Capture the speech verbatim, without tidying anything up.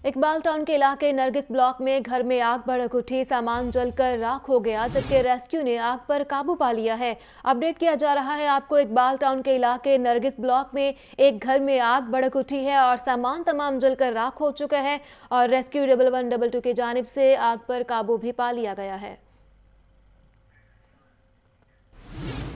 Iqbal town के इलाके Nargis block में घर में आग भड़क उठी, सामान जलकर राख हो गया, जबकि रेस्क्यू ने आग पर काबू पा लिया है। अपडेट किया जा रहा है आपको, इकबाल टाउन के इलाके नरगिस ब्लॉक में एक घर में आग भड़क उठी है और सामान तमाम जलकर राख हो चुका है और rescue double one double two की जानिब से आग पर काबू भी पा लिया गया है।